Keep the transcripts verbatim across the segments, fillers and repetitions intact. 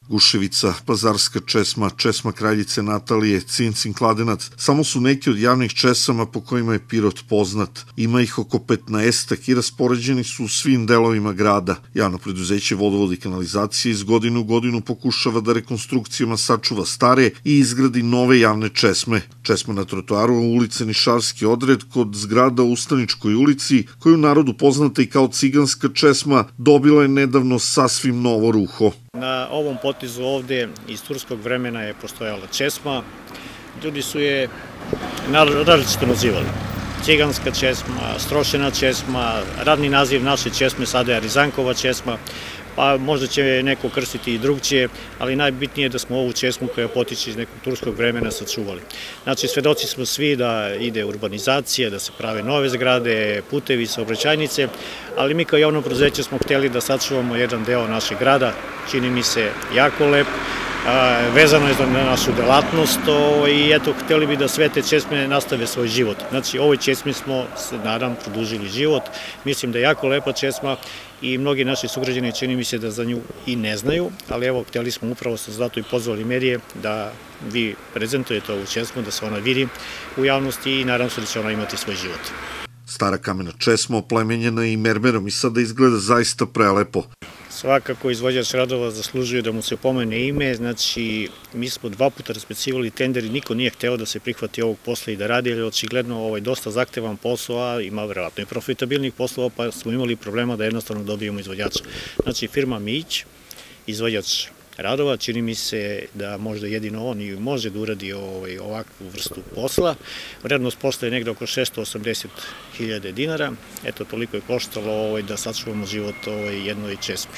Guševica, Pazarska česma, česma Kraljice Natalije, Cincin Kladenac, samo su neki od javnih česama po kojima je Pirot poznat. Ima ih oko petnaestak i raspoređeni su u svim delovima grada. Javno preduzeće Vodovod i kanalizacije iz godine u godinu pokušava da rekonstrukcijama sačuva stare i izgradi nove javne česme. Česma na trotoaru ulice Nišavski odred kod zgrada u Ustaničkoj ulici, koju u narodu poznata i kao ciganska česma, dobila je nedavno sasvim novo ruho. Na ovom potezu ovde iz turskog vremena je postojala česma. Ljudi su je različito nazivali. Ciganska česma, strošena česma, radni naziv naše česme sada je Rizankova česma, pa možda će neko krstiti i drugčije, ali najbitnije je da smo ovu česmu koja potiče iz nekog turskog vremena sačuvali. Znači, svedoci smo svi da ide urbanizacija, da se prave nove zgrade, putevi, saobraćajnice, ali mi kao javno preduzeće smo hteli da sačuvamo jedan deo našeg grada, čini mi se jako lep, vezano je za našu delatnost i eto, hteli bi da sve te česme nastave svoj život. Znači, ovoj česmi smo, se nadam, produžili život. Mislim da je jako lepa česma i mnogi naši sugrađani čini mi se da za nju i ne znaju, ali evo, hteli smo upravo se zato i pozvali medije da vi prezentujete ovu česmu, da se ona vidi u javnosti i nadam se da će ona imati svoj život. Stara kamena česma oplemenjena i mermerom i sada izgleda zaista prelepo. Svakako izvođač radova zaslužuje da mu se pomene ime, znači mi smo dva puta raspisivali tender i niko nije hteo da se prihvati ovog posla i da radi, jer je očigledno ovaj dosta zahtevan posao, a ima verovatno i profitabilnih poslova, pa smo imali problema da jednostavno dobijemo izvođača. Znači firma Mić, izvođač radova, čini mi se da možda jedino on i može da uradi ovakvu vrstu posla. Vrednost posla je negde oko šesto osamdeset hiljada dinara. Eto, toliko je koštalo da sačuvamo život jednoj česmi.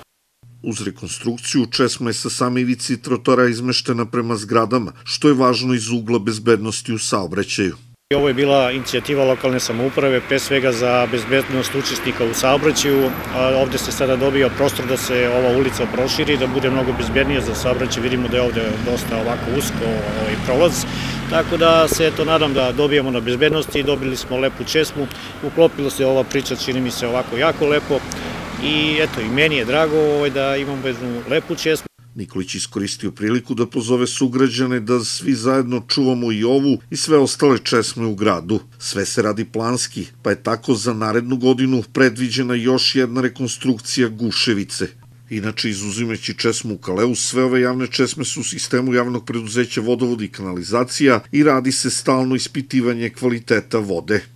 Uz rekonstrukciju, česma je sa same ivici trotoara izmeštena prema zgradama, što je važno iz ugla bezbednosti u saobraćaju. Ovo je bila inicijativa lokalne samouprave, pre svega za bezbednost učesnika u saobraćaju. Ovde se sada dobija prostor da se ova ulica proširi, da bude mnogo bezbednija za saobraćaj. Vidimo da je ovde dosta ovako usko prolaz, tako da se eto nadam da dobijemo na bezbednosti. Dobili smo lepu česmu, uklopila se ova priča, čini mi se ovako jako lepo i eto i meni je drago da imamo jednu lepu česmu. Nikolić iskoristio priliku da pozove sugrađane da svi zajedno čuvamo i ovu i sve ostale česme u gradu. Sve se radi planski, pa je tako za narednu godinu predviđena još jedna rekonstrukcija Guševice. Inače, izuzimajući česmu u Kaleu, sve ove javne česme su u sistemu javnog preduzeća Vodovod i kanalizacija i radi se stalno ispitivanje kvaliteta vode.